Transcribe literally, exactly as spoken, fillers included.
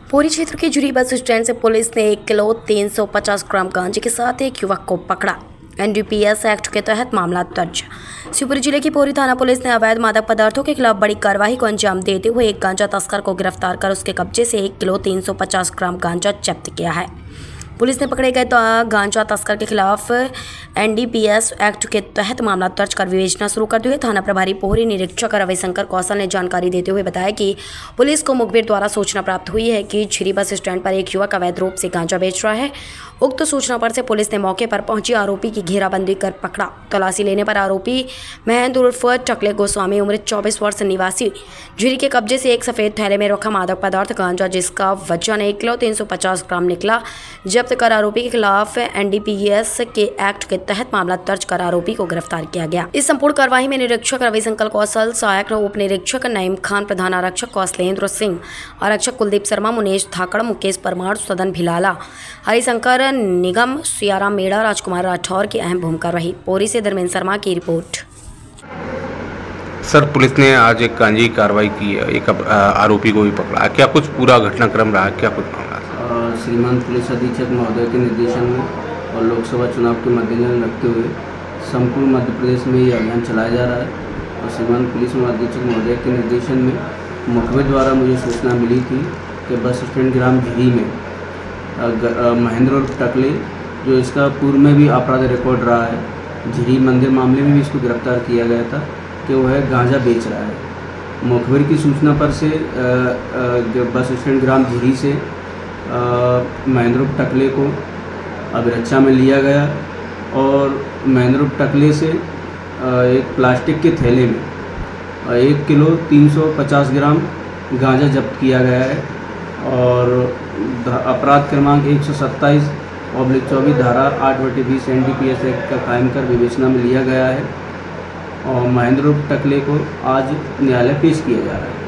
पूरी क्षेत्र के झुरी बस स्टैंड से पुलिस ने एक किलो तीन सौ पचास ग्राम गांजे के साथ एक युवक को पकड़ा। N D P S act के तहत मामला दर्ज। शिवपुरी जिले की पौरी थाना पुलिस ने अवैध मादक पदार्थों के खिलाफ बड़ी कार्रवाई को अंजाम देते हुए एक गांजा तस्कर को गिरफ्तार कर उसके कब्जे से एक किलो तीन सौ पचास ग्राम गांजा जब्त किया है। पुलिस ने पकड़े गए तो गांजा तस्कर के खिलाफ N D P S act के तहत मामला दर्ज कर विवेचना शुरू कर दी है। थाना प्रभारी पोहरी निरीक्षक रविशंकर कौशल ने जानकारी देते हुए बताया कि पुलिस को मुखबिर द्वारा सूचना प्राप्त हुई है कि झिरी बस स्टैंड पर एक युवक अवैध रूप से गांजा बेच रहा है। उक्त सूचना पर से पुलिस ने मौके पर पहुंची आरोपी की घेराबंदी कर पकड़ा। तलाशी लेने पर आरोपी महेंद्र उर्फ टकले गोस्वामी उम्र चौबीस वर्ष निवासी झिरी के कब्जे से एक सफेद थैले में रखा मादक पदार्थ गांजा जिसका वजन एक किलो तीन सौ पचास ग्राम निकला। जब्त कर आरोपी के खिलाफ एन डी पी एस के एक्ट के तहत मामला दर्ज कर आरोपी को गिरफ्तार किया गया। इस संपूर्ण कार्रवाई में निरीक्षक रविशंकर कौशल, सहायक उप निरीक्षक नईम खान, प्रधान आरक्षक कौशलेंद्र सिंह, आरक्षक कुलदीप शर्मा, मुनेश धाकड़, मुकेश परमार, सदन भिलाला, हरिशंकर निगम, सियाराम मेड़ा, राजकुमार राठौर की अहम भूमिका रही। पौरी से धर्मेंद्र शर्मा की रिपोर्ट। सर, पुलिस ने आज एक गांजे की कार्रवाई की है, एक आरोपी को भी पकड़ा। क्या कुछ पूरा घटनाक्रम रहा, क्या कुछ मामला? श्रीमान पुलिस अधीक्षक महोदय के निर्देशन में और लोकसभा चुनाव के मद्देनजर रखते हुए संपूर्ण मध्य प्रदेश में ये अभियान चलाया जा रहा है। और श्रीमान पुलिस अधीक्षक महोदय के निर्देशन में मुखबिर द्वारा मुझे सूचना मिली थी कि बस स्टैंड ग्राम झिरी में महेंद्र उर्फ टकले, जो इसका पूर्व में भी अपराध रिकॉर्ड रहा है, झिरी मंदिर मामले में भी इसको गिरफ्तार किया गया था कि वह गांजा बेच रहा है। मुखबिर की सूचना पर से आ, आ, बस स्टैंड ग्राम झिरी से महेंद्र उर्फ टकले को अभिरक्षा में लिया गया और महेंद्र उर्फ टकले से आ, एक प्लास्टिक के थैले में एक किलो तीन सौ पचास ग्राम गांजा जब्त किया गया है और अपराध क्रमांक एक सौ सत्ताईस ऑब्लिक चौबीस धारा आठ बटे बीस N D P S act का कायम कर विवेचना में लिया गया है और महेंद्र उर्फ टकले को आज न्यायालय पेश किया जा रहा है।